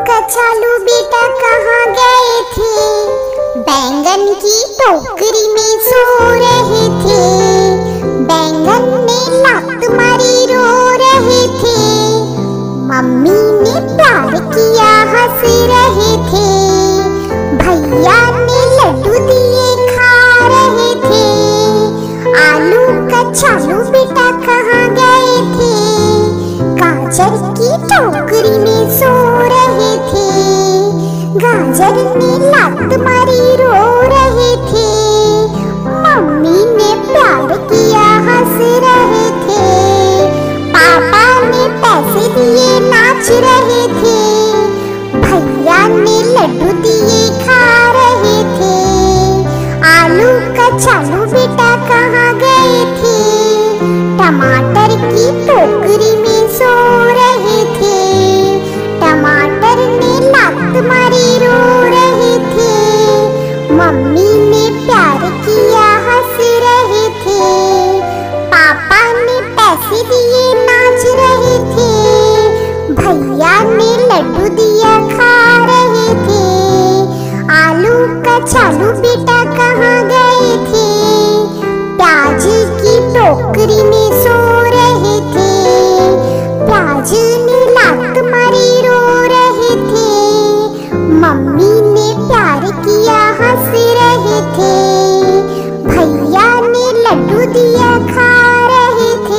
कछालू बेटा कहाँ गए थे? बैंगन की टोकरी में सो रहे थे। बैंगन ने लात मारी रो रहे थे। मम्मी ने प्यार किया हंस रहे थे। भैया ने लड्डू दिए खा रहे थे। आलू कछालू बेटा कहाँ गए थे? गाजर की टोकरी में सो रहे थे। गाजर ने लात मारी रो रहे थे। मम्मी ने प्यार किया हंस रहे थे। पापा ने पैसे दिए नाच रहे थे। भैया ने लड्डू दिए खा रहे थे। आलू कछालू बेटा कहाँ गए थे? टमाटर की टोकरी में सो रहे थे। टमाटर ने लात मारी रो रहे थे। मम्मी ने प्यार किया हंस रहे थे। पापा ने पैसे दिए नाच रहे थे। भैया ने लड्डू दिया खा रहे थे। आलू कछालू बेटा कहाँ गए थे? प्याज की टोकरी में सो रहे थे। प्याज ने लात मारी रो रहे थे। मम्मी ने प्यार किया हंस रहे थे। भैया ने लड्डू दिया खा रहे थे।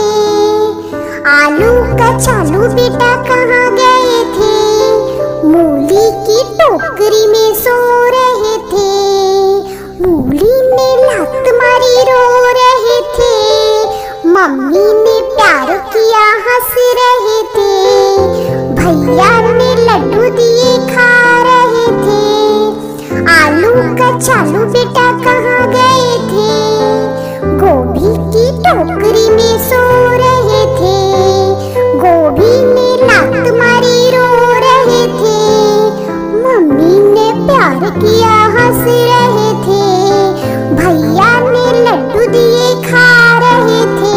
आलू कछालू बेटा कहाँ गए थे? मूली की टोकरी में सो रहे थे। मूली ने लात मारी रो रहे थे। मम्मी ने प्यार किया हंस रहे थे। भैया ने लड्डू दिए खा रहे थे। आलू कछालू बेटा कहाँ गए थे? गोभी की टोकरी में सो रहे थे। गोभी ने लात मारी रो रहे थे। मम्मी ने प्यार किया हंस रहे थे। भैया ने लड्डू दिए खा रहे थे।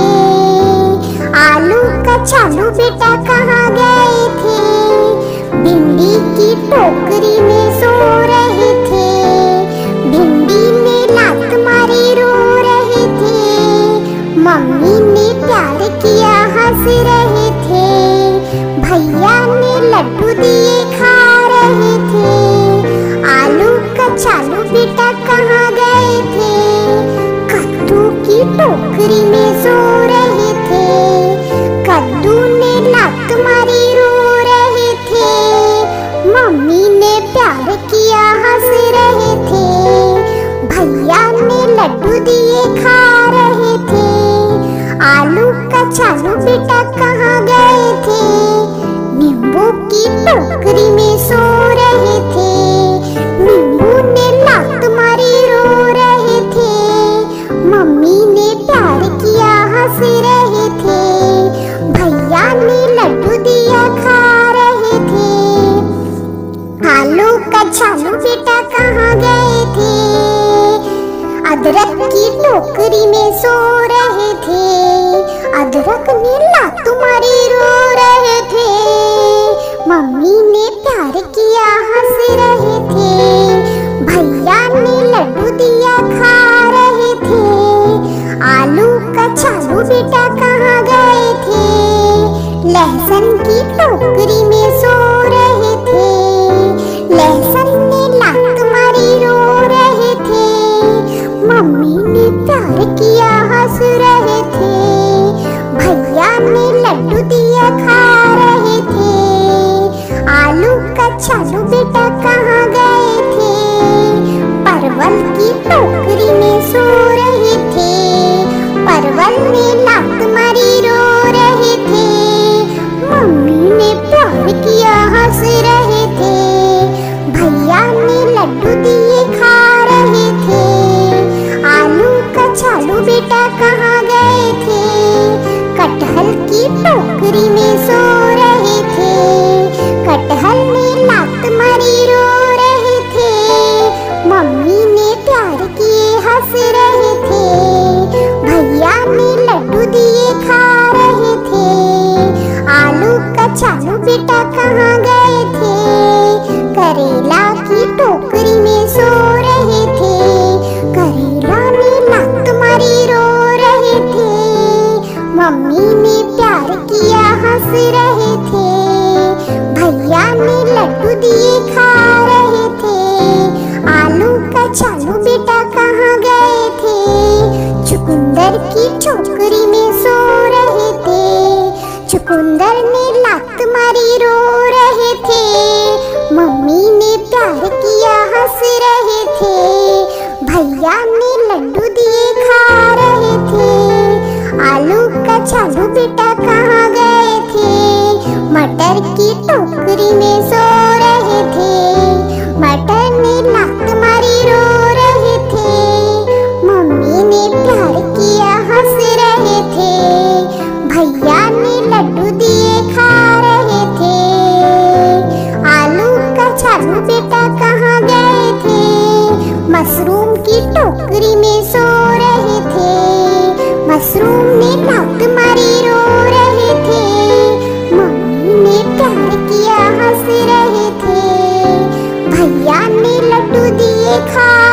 आलू कछालू बेटा कहाँ गए थे? भिंडी की टोकरी में सो रहे थे। भिंडी ने लात मारी रो रहे थे। मम्मी ने प्यार किया हंस रहे थे। भैया ने लड्डू दिए खा रहे थे। आलू कछालू बेटा कहाँ गए थे? कद्दू की टोकरी में सो रहे थे। कद्दू ने लात मारी रो रहे थे। मम्मी ने प्यार किया हंस रहे थे। भैया ने लड्डू दिए खा रहे थे। आलू कछालू बेटा कहाँ गए थे? नींबू की टोकरी में सो रहे थे। नींबू ने लात मारी रो रहे थे। मम्मी ने प्यार किया हंस रहे थे। भैया ने लड्डू दिया खा रहे थे। आलू कछालू बेटा कहाँ गए थे? अदरक की टोकरी में सो रहे थे। अदरक ने लात मारी रो रहे थे। मम्मी ने प्यार किया हंस रहे थे। भैया ने लड्डू दिया खा रहे थे। आलू कछालू बेटा कहाँ गए थे? लहसुन की टोकरी में सो रहे थे। लहसुन ने लात मारी रो रहे थे। मम्मी ने प्यार किया हंस रहे थे। भैया ने लड्डू दिया खा रहे थे। आलू कछालू बेटा कहाँ गए थे? परवल की टोकरी में सो रहे थे। परवल ने लात मारी रो रहे थे। मम्मी ने बेटा कहाँ गए थे? करेला की टोकरी में सो रहे थे। करेला ने लात मारी रो रहे थे। मम्मी ने प्यार किया हंस रहे थे। भैया ने लड्डू दिए खा रहे थे। आलू का चालू बेटा कहाँ गए थे? चुकंदर की टोकरी में सो रहे थे। चुकंदर ने लात मारी रो रहे थे। मम्मी ने प्यार किया हंस रहे थे। भैया ने लड्डू दिए खा रहे थे। आलू का चालू बेटा कहाँ गए थे? मटर की टोकरी में सो रहे थे। मटर ने लात मारी रो रहे थे। मम्मी ने प्यार किया हंस रहे थे। भैया ने लड्डू दिए खा रहे थे। आलू का चालू बेटा कहाँ गए थे? मशरूम की टोकरी में सो रहे थे। मशरूम ने लात मारी रो रहे थे। मम्मी ने प्यार किया हंस रहे थे। भैया ने लड्डू दिए खा